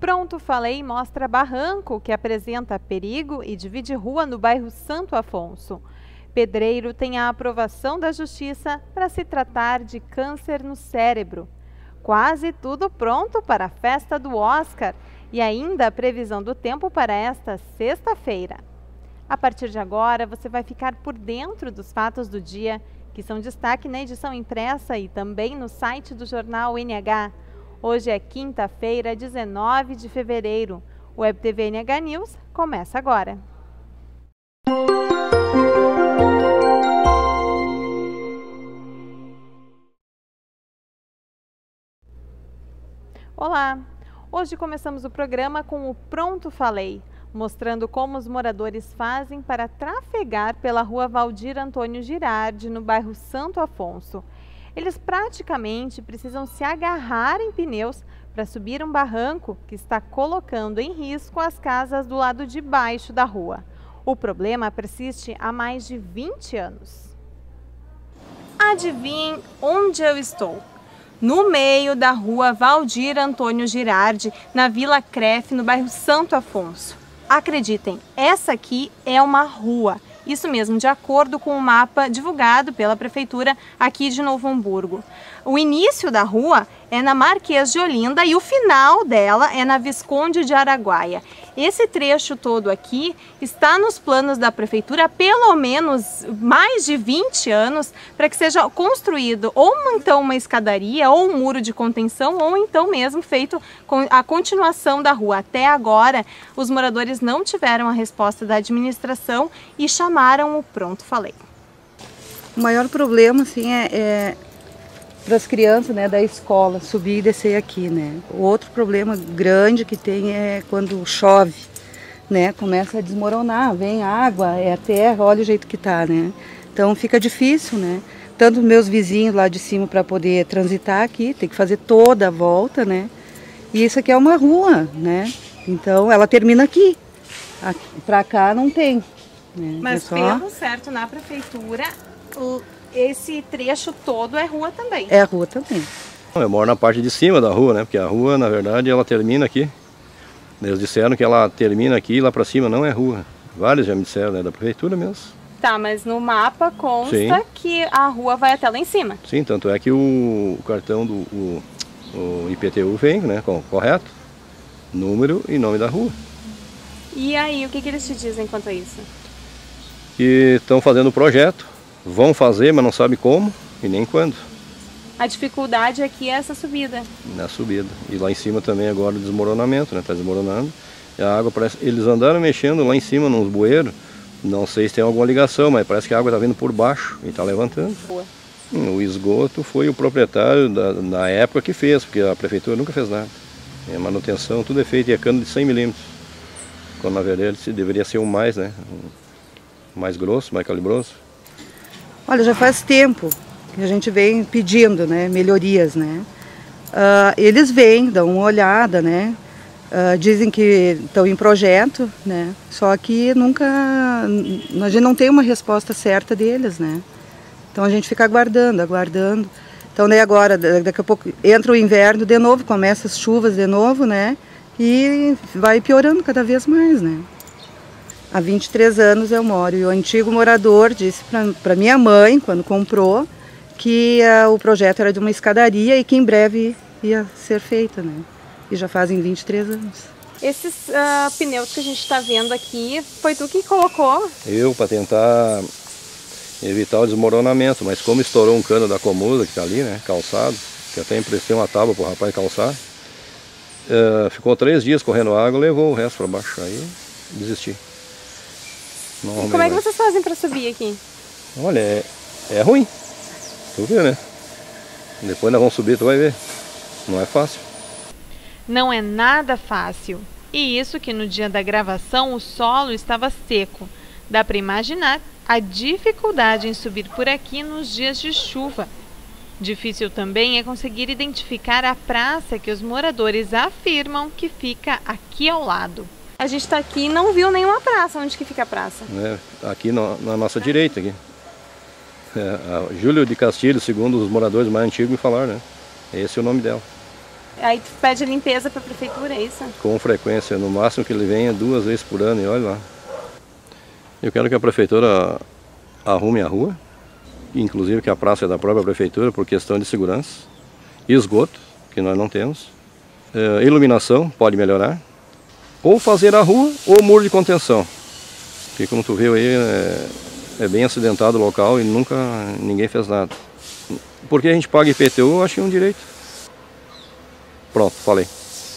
Pronto Falei mostra barranco que apresenta perigo e divide rua no bairro Santo Afonso. Pedreiro tem a aprovação da Justiça para se tratar de câncer no cérebro. Quase tudo pronto para a festa do Oscar e ainda a previsão do tempo para esta sexta-feira. A partir de agora, você vai ficar por dentro dos fatos do dia, que são destaque na edição impressa e também no site do jornal NH. Hoje é quinta-feira, 19 de fevereiro. O Web TV NH News começa agora. Olá! Hoje começamos o programa com o Pronto Falei, mostrando como os moradores fazem para trafegar pela rua Valdir Antônio Girardi, no bairro Santo Afonso. Eles praticamente precisam se agarrar em pneus para subir um barranco que está colocando em risco as casas do lado de baixo da rua. O problema persiste há mais de 20 anos. Adivinhem onde eu estou? No meio da rua Valdir Antônio Girardi, na Vila Crefe, no bairro Santo Afonso. Acreditem, essa aqui é uma rua. Isso mesmo, de acordo com o mapa divulgado pela Prefeitura aqui de Novo Hamburgo. O início da rua é na Marquês de Olinda e o final dela é na Visconde de Araguaia. Esse trecho todo aqui está nos planos da Prefeitura há pelo menos mais de 20 anos para que seja construído ou então uma escadaria ou um muro de contenção ou então mesmo feito a continuação da rua. Até agora, os moradores não tiveram a resposta da administração e chamaram o Pronto Falei. O maior problema assim, é para as crianças, né, da escola, subir e descer aqui, né. O outro problema grande que tem é quando chove, né, começa a desmoronar, vem água, é a terra, olha o jeito que tá, né. Então fica difícil, né. Tanto meus vizinhos lá de cima para poder transitar aqui, tem que fazer toda a volta, né. E isso aqui é uma rua, né. Então ela termina aqui, para cá não tem. Né? Mas pelo certo na Prefeitura, esse trecho todo é rua também. É rua também. Eu moro na parte de cima da rua, né? Porque a rua, na verdade, ela termina aqui. Eles disseram que ela termina aqui e lá pra cima não é rua. Vários já me disseram, né? Da prefeitura mesmo. Tá, mas no mapa consta Sim. que a rua vai até lá em cima. Sim, tanto é que o cartão do o IPTU vem, né? Correto. Número e nome da rua. E aí, o que eles te dizem quanto a isso? Que estão fazendo o projeto. Vão fazer, mas não sabe como e nem quando. A dificuldade aqui é essa subida. Na subida. E lá em cima também agora o desmoronamento, né? Está desmoronando. E a água parece... Eles andaram mexendo lá em cima nos bueiros. Não sei se tem alguma ligação, mas parece que a água está vindo por baixo e está levantando. Boa. O esgoto foi o proprietário na época que fez, porque a prefeitura nunca fez nada. A manutenção, tudo é feito e é cano de 100 milímetros. Quando na verdade deveria ser um mais, né? Mais grosso, mais calibroso. Olha, já faz tempo que a gente vem pedindo, né, melhorias, né. Eles vêm, dão uma olhada, né, dizem que estão em projeto, né, só que nunca, a gente não tem uma resposta certa deles, né. Então a gente fica aguardando. Então daí agora, daqui a pouco entra o inverno de novo, começa as chuvas de novo, né, e vai piorando cada vez mais, né. Há 23 anos eu moro e o antigo morador disse para minha mãe, quando comprou, que o projeto era de uma escadaria e que em breve ia ser feita, né? E já fazem 23 anos. Esses pneus que a gente está vendo aqui, foi tu que colocou? Eu, para tentar evitar o desmoronamento, mas como estourou um cano da Comusa que está ali, né, calçado, que até emprestei uma tábua para o rapaz calçar, ficou 3 dias correndo água, levou o resto para baixo, aí desisti. E como é que vocês fazem para subir aqui? Olha, é ruim. Tu vê, né? Depois nós vamos subir, tu vai ver. Não é fácil. Não é nada fácil. E isso que no dia da gravação o solo estava seco. Dá para imaginar a dificuldade em subir por aqui nos dias de chuva. Difícil também é conseguir identificar a praça que os moradores afirmam que fica aqui ao lado. A gente está aqui e não viu nenhuma praça. Onde que fica a praça? Aqui na nossa direita. Aqui. A Júlio de Castilho, segundo os moradores mais antigos me falaram, né? Esse é o nome dela. Aí tu pede limpeza para a prefeitura, é isso? Com frequência, no máximo que ele venha 2 vezes por ano e olha lá. Eu quero que a prefeitura arrume a rua, inclusive que a praça é da própria prefeitura por questão de segurança, esgoto, que nós não temos, iluminação, pode melhorar, ou fazer a rua ou muro de contenção, porque como tu viu aí, é bem acidentado o local e nunca ninguém fez nada. Porque a gente paga IPTU, eu acho que é um direito. Pronto, falei.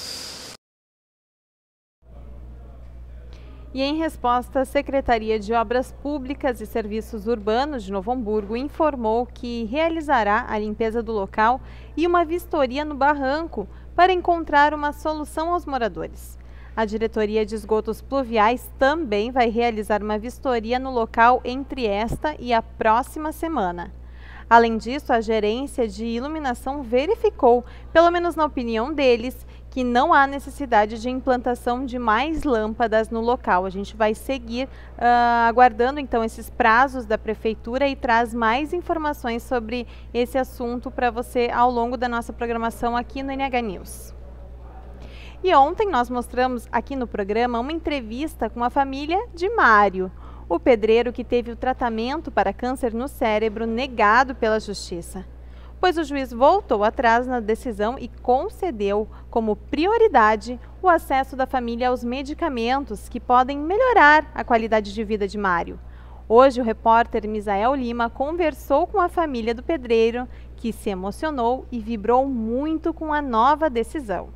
E em resposta, a Secretaria de Obras Públicas e Serviços Urbanos de Novo Hamburgo informou que realizará a limpeza do local e uma vistoria no barranco para encontrar uma solução aos moradores. A Diretoria de Esgotos Pluviais também vai realizar uma vistoria no local entre esta e a próxima semana. Além disso, a Gerência de Iluminação verificou, pelo menos na opinião deles, que não há necessidade de implantação de mais lâmpadas no local. A gente vai seguir aguardando então esses prazos da Prefeitura e traz mais informações sobre esse assunto para você ao longo da nossa programação aqui no NH News. E ontem nós mostramos aqui no programa uma entrevista com a família de Mário, o pedreiro que teve o tratamento para câncer no cérebro negado pela Justiça. Pois o juiz voltou atrás na decisão e concedeu como prioridade o acesso da família aos medicamentos que podem melhorar a qualidade de vida de Mário. Hoje o repórter Misael Lima conversou com a família do pedreiro, que se emocionou e vibrou muito com a nova decisão.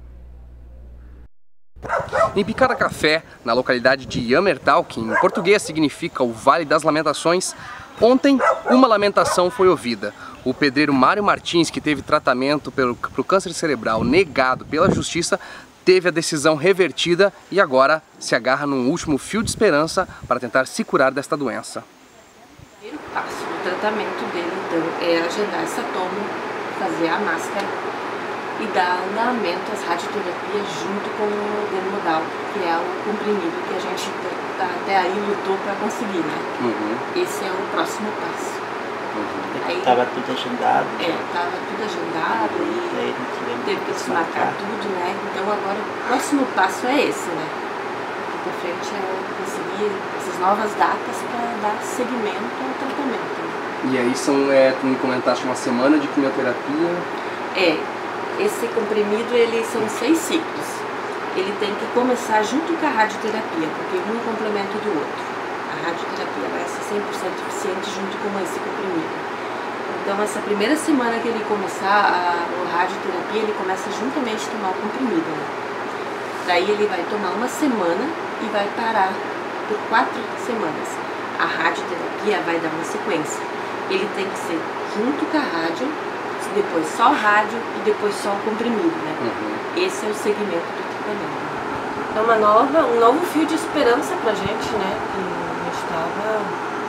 Em Picada Café, na localidade de Jammertal, que em português significa o Vale das Lamentações, ontem uma lamentação foi ouvida. O pedreiro Mário Martins, que teve tratamento para o câncer cerebral negado pela Justiça, teve a decisão revertida e agora se agarra num último fio de esperança para tentar se curar desta doença. O primeiro passo do tratamento dele, então, é agendar essa toma, fazer a máscara e dar andamento às radioterapias junto com o Denomodal, que é o comprimido que a gente até aí lutou para conseguir, né? Esse é o próximo passo. Estava tudo agendado. Estava tudo agendado e teve que desmarcar tudo, né? Então agora o próximo passo é esse, né? Daqui para frente é conseguir essas novas datas para dar seguimento ao tratamento. E aí são, tu me comentaste, uma semana de quimioterapia? Esse comprimido, são 6 ciclos. Ele tem que começar junto com a radioterapia, porque um é complemento do outro. A radioterapia vai ser 100% eficiente junto com esse comprimido. Então, essa primeira semana que ele começar a radioterapia, ele começa juntamente a tomar o comprimido, né? Daí ele vai tomar uma semana e vai parar por 4 semanas. A radioterapia vai dar uma sequência. Ele tem que ser junto com a rádio, depois só rádio e depois só o comprimido, né? Esse é o segmento do tratamento. É um novo fio de esperança pra gente, né? Que a gente estava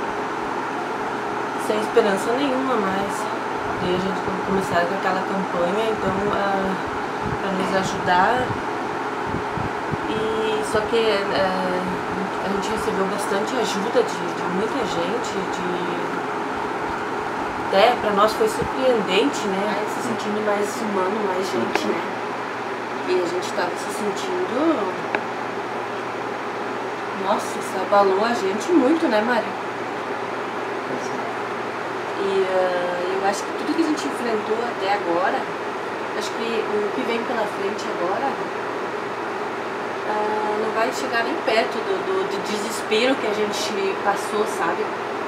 sem esperança nenhuma mais. E a gente começaram com aquela campanha, então, para nos ajudar. E só que a gente recebeu bastante ajuda de muita gente, até para nós foi surpreendente, né? Se sentindo mais humano, mais gente, né? E a gente estava se sentindo... Nossa, isso abalou a gente muito, né, Mário? E eu acho que tudo que a gente enfrentou até agora, acho que o que vem pela frente agora não vai chegar nem perto do desespero que a gente passou, sabe?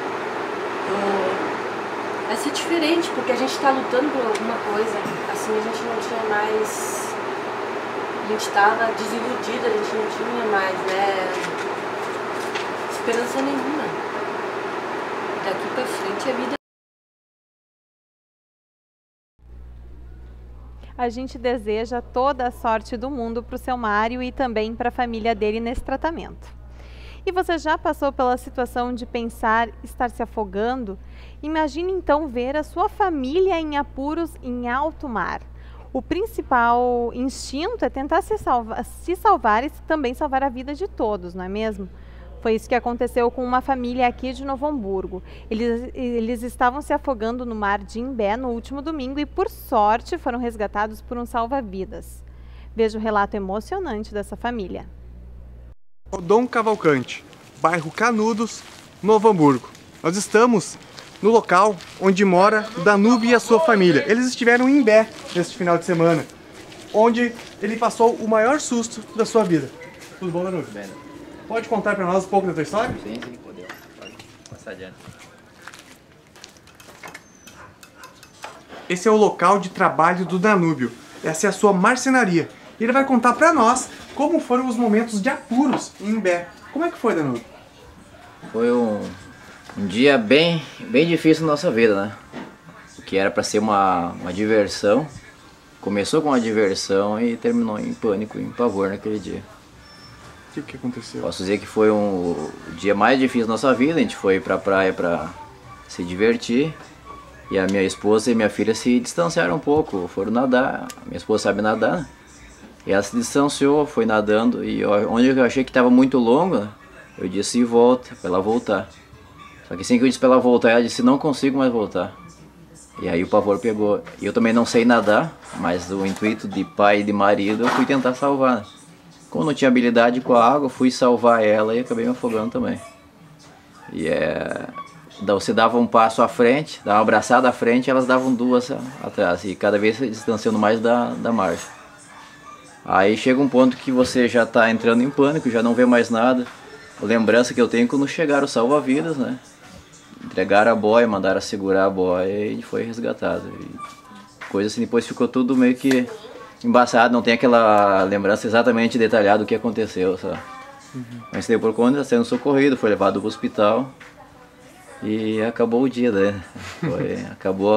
Vai ser diferente, porque a gente está lutando por alguma coisa. Assim, a gente não tinha mais... A gente estava desiludido, a gente não tinha mais, né, esperança nenhuma. Daqui para frente a vida... A gente deseja toda a sorte do mundo para o seu Mário e também para a família dele nesse tratamento. E você já passou pela situação de pensar estar se afogando? Imagine então ver a sua família em apuros em alto mar. O principal instinto é tentar se salvar e também salvar a vida de todos, não é mesmo? Foi isso que aconteceu com uma família aqui de Novo Hamburgo. Eles estavam se afogando no mar de Imbé no último domingo e, por sorte, foram resgatados por um salva-vidas. Veja o relato emocionante dessa família. Dom Cavalcante, bairro Canudos, Novo Hamburgo. Nós estamos no local onde mora Danúbio e a sua família. Eles estiveram em Imbé neste final de semana, onde ele passou o maior susto da sua vida. Tudo bom, Danúbio? Bem. Pode contar para nós um pouco da tua história? Sim, podemos. Pode passar adiante. Esse é o local de trabalho do Danúbio. Essa é a sua marcenaria. E ele vai contar para nós como foram os momentos de apuros em Imbé. Como é que foi, Danúbio? Foi um dia bem difícil na nossa vida, né? O que era para ser uma diversão. Começou com uma diversão e terminou em pânico, em pavor naquele dia. O que aconteceu? Posso dizer que foi o dia mais difícil da nossa vida. A gente foi pra praia para se divertir. E a minha esposa e minha filha se distanciaram um pouco, foram nadar. A minha esposa sabe nadar, né? E ela se distanciou, foi nadando. E onde eu achei que estava muito longo, eu disse volta, para ela voltar. Só que assim que eu disse para ela voltar, ela disse não consigo mais voltar. E aí o pavor pegou. E eu também não sei nadar, mas o intuito de pai e de marido eu fui tentar salvar, né? Como não tinha habilidade com a água, fui salvar ela e acabei me afogando também. E você dava um passo à frente, dava uma abraçada à frente, elas davam duas atrás. E cada vez se distanciando mais da margem. Aí chega um ponto que você já está entrando em pânico, já não vê mais nada. A lembrança que eu tenho é quando chegaram os salva-vidas, né? Entregaram a boia, mandaram segurar a boia e foi resgatado. E coisa assim, depois ficou tudo meio que embaçado, não tem aquela lembrança exatamente detalhada do que aconteceu, sabe? Mas deu por conta, sendo socorrido, foi levado para o hospital e acabou o dia, né? Acabou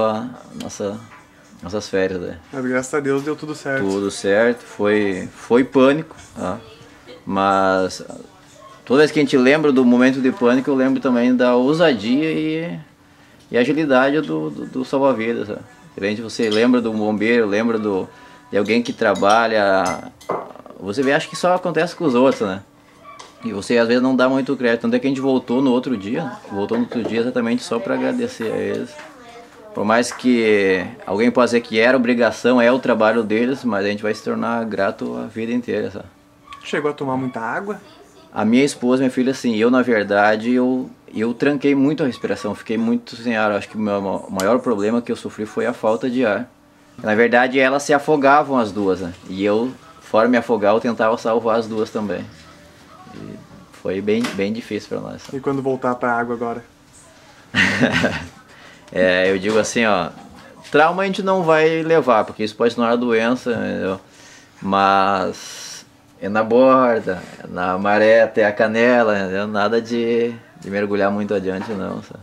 nossas férias, né? Mas graças a Deus deu tudo certo. Tudo certo, foi pânico, tá? Mas toda vez que a gente lembra do momento de pânico, eu lembro também da ousadia e agilidade do salva-vidas, tá? Diferente, você lembra do bombeiro, lembra de alguém que trabalha, você vê, acha que só acontece com os outros, né? E você às vezes não dá muito crédito, tanto é que a gente voltou no outro dia exatamente só para agradecer a eles. Por mais que alguém possa dizer que era obrigação, é o trabalho deles, mas a gente vai se tornar grato a vida inteira, sabe? Chegou a tomar muita água? A minha esposa, minha filha, assim, eu na verdade, eu tranquei muito a respiração, fiquei muito sem ar. Acho que o maior problema que eu sofri foi a falta de ar. Na verdade, elas se afogavam as duas, né? E eu, fora me afogar, eu tentava salvar as duas também. E foi bem difícil para nós. E quando voltar para a água agora? Eu digo assim, ó, trauma a gente não vai levar, porque isso pode tornar doença, entendeu? Mas é na borda, na maré até a canela, entendeu? Nada de mergulhar muito adiante não, sabe?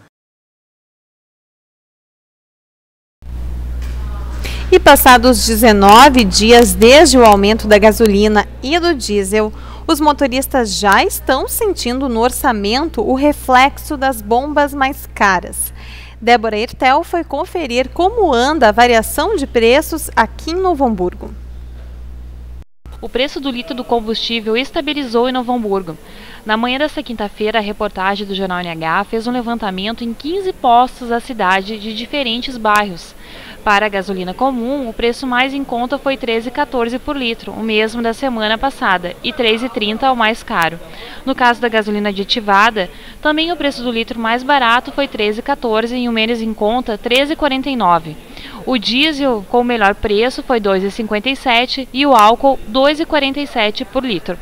E passados 19 dias desde o aumento da gasolina e do diesel, os motoristas já estão sentindo no orçamento o reflexo das bombas mais caras. Débora Ertel foi conferir como anda a variação de preços aqui em Novo Hamburgo. O preço do litro do combustível estabilizou em Novo Hamburgo. Na manhã desta quinta-feira, a reportagem do Jornal NH fez um levantamento em 15 postos da cidade de diferentes bairros. Para a gasolina comum, o preço mais em conta foi R$ 13,14 por litro, o mesmo da semana passada, e R$ 3,30 o mais caro. No caso da gasolina aditivada, também o preço do litro mais barato foi R$ 13,14 e o menos em conta R$ 13,49. O diesel com o melhor preço foi R$ 2,57 e o álcool R$ 2,47 por litro.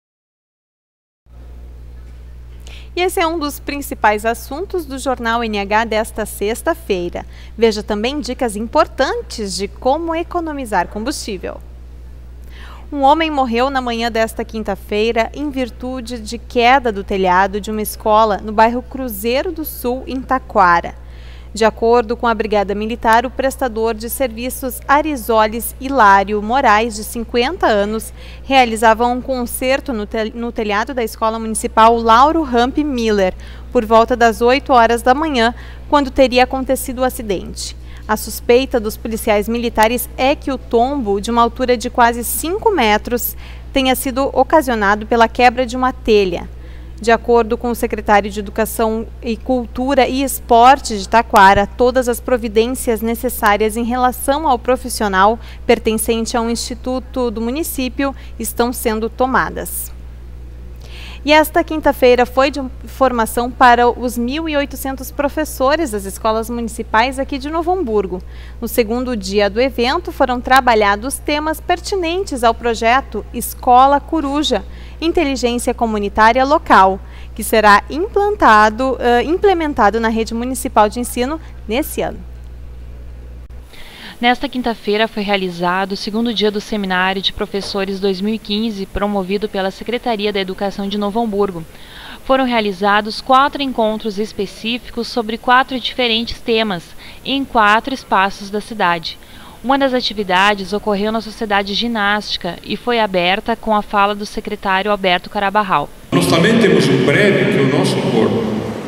E esse é um dos principais assuntos do Jornal NH desta sexta-feira. Veja também dicas importantes de como economizar combustível. Um homem morreu na manhã desta quinta-feira em virtude de queda do telhado de uma escola no bairro Cruzeiro do Sul, em Taquara. De acordo com a Brigada Militar, o prestador de serviços Arizoles Hilário Moraes, de 50 anos, realizava um concerto no telhado da Escola Municipal Lauro Ramp Miller, por volta das 8 horas da manhã, quando teria acontecido o acidente. A suspeita dos policiais militares é que o tombo, de uma altura de quase 5 metros, tenha sido ocasionado pela quebra de uma telha. De acordo com o secretário de Educação e Cultura e Esporte de Taquara, todas as providências necessárias em relação ao profissional pertencente a um instituto do município estão sendo tomadas. E esta quinta-feira foi de formação para os 1.800 professores das escolas municipais aqui de Novo Hamburgo. No segundo dia do evento foram trabalhados temas pertinentes ao projeto Escola Coruja, Inteligência Comunitária Local, que será implementado na rede municipal de ensino nesse ano. Nesta quinta-feira foi realizado o segundo dia do Seminário de Professores 2015, promovido pela Secretaria da Educação de Novo Hamburgo. Foram realizados 4 encontros específicos sobre 4 diferentes temas, em 4 espaços da cidade. Uma das atividades ocorreu na Sociedade Ginástica e foi aberta com a fala do secretário Alberto Carabarral. Nós também temos um prédio que é o nosso corpo.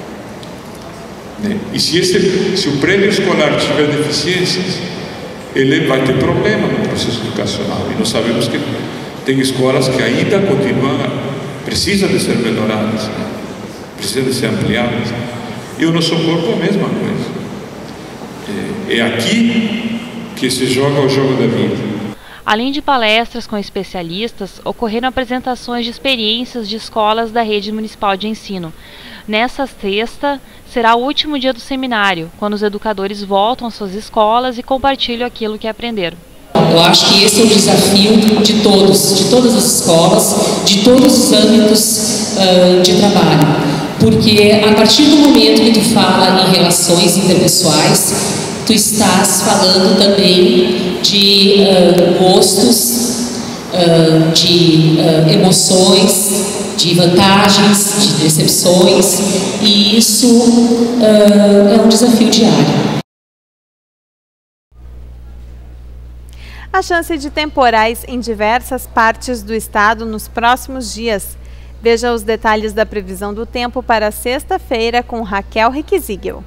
E se o prédio escolar tiver deficiências, ele vai ter problema no processo educacional. E nós sabemos que tem escolas que ainda precisam de ser melhoradas, precisam de ser ampliadas. E o nosso corpo é a mesma coisa. É aqui que se joga o jogo da vida. Além de palestras com especialistas, ocorreram apresentações de experiências de escolas da rede municipal de ensino. Nessa sexta, será o último dia do seminário, quando os educadores voltam às suas escolas e compartilham aquilo que aprenderam. Eu acho que esse é o desafio de todas as escolas, de todos os âmbitos de trabalho. Porque a partir do momento que tu fala em relações interpessoais, tu estás falando também de gostos, de emoções, de vantagens, de decepções, e isso é um desafio diário. A chance de temporais em diversas partes do estado nos próximos dias. Veja os detalhes da previsão do tempo para sexta-feira com Raquel Riquizigel.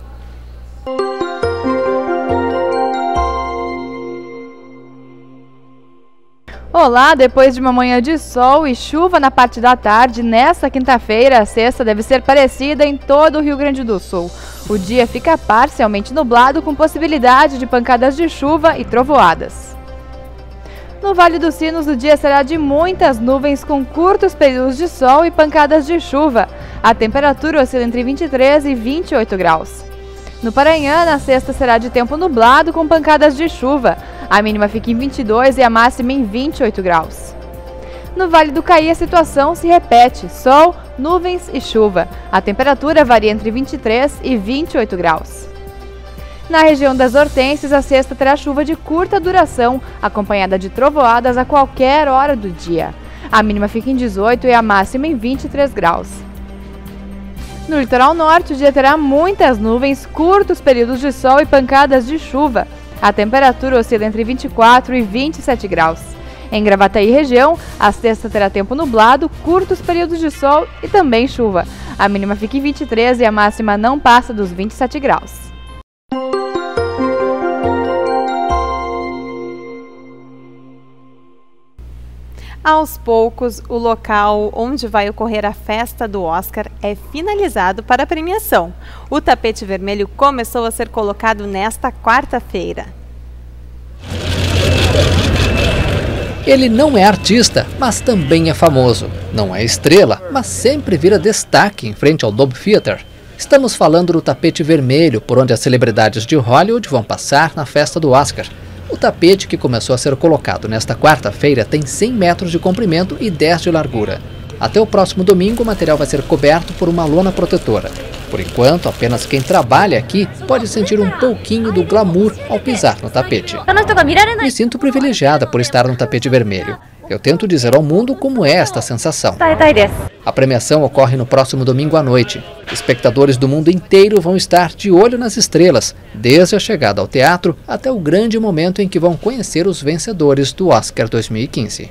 Olá, depois de uma manhã de sol e chuva na parte da tarde, nesta quinta-feira, a sexta deve ser parecida em todo o Rio Grande do Sul. O dia fica parcialmente nublado com possibilidade de pancadas de chuva e trovoadas. No Vale dos Sinos, o dia será de muitas nuvens com curtos períodos de sol e pancadas de chuva. A temperatura oscila entre 23 e 28 graus. No Paranhana, a sexta será de tempo nublado com pancadas de chuva. A mínima fica em 22 e a máxima em 28 graus. No Vale do Caí, a situação se repete: sol, nuvens e chuva. A temperatura varia entre 23 e 28 graus. Na região das Hortênsias, a sexta terá chuva de curta duração, acompanhada de trovoadas a qualquer hora do dia. A mínima fica em 18 e a máxima em 23 graus. No litoral norte, o dia terá muitas nuvens, curtos períodos de sol e pancadas de chuva. A temperatura oscila entre 24 e 27 graus. Em Gravataí região, a sexta terá tempo nublado, curtos períodos de sol e também chuva. A mínima fica em 23 e a máxima não passa dos 27 graus. Aos poucos, o local onde vai ocorrer a festa do Oscar é finalizado para a premiação. O tapete vermelho começou a ser colocado nesta quarta-feira. Ele não é artista, mas também é famoso. Não é estrela, mas sempre vira destaque em frente ao Dolby Theatre. Estamos falando do tapete vermelho, por onde as celebridades de Hollywood vão passar na festa do Oscar. O tapete, que começou a ser colocado nesta quarta-feira, tem 100 metros de comprimento e 10 de largura. Até o próximo domingo, o material vai ser coberto por uma lona protetora. Por enquanto, apenas quem trabalha aqui pode sentir um pouquinho do glamour ao pisar no tapete. Me sinto privilegiada por estar no tapete vermelho. Eu tento dizer ao mundo como é esta sensação. A premiação ocorre no próximo domingo à noite. Espectadores do mundo inteiro vão estar de olho nas estrelas, desde a chegada ao teatro até o grande momento em que vão conhecer os vencedores do Oscar 2015.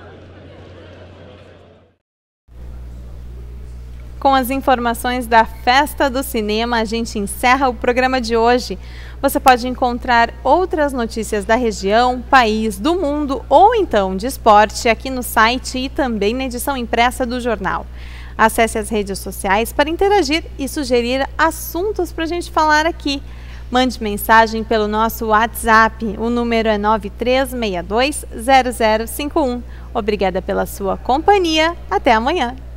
Com as informações da Festa do Cinema, a gente encerra o programa de hoje. Você pode encontrar outras notícias da região, país, do mundo ou então de esporte aqui no site e também na edição impressa do jornal. Acesse as redes sociais para interagir e sugerir assuntos para a gente falar aqui. Mande mensagem pelo nosso WhatsApp, o número é 93620051. Obrigada pela sua companhia, até amanhã!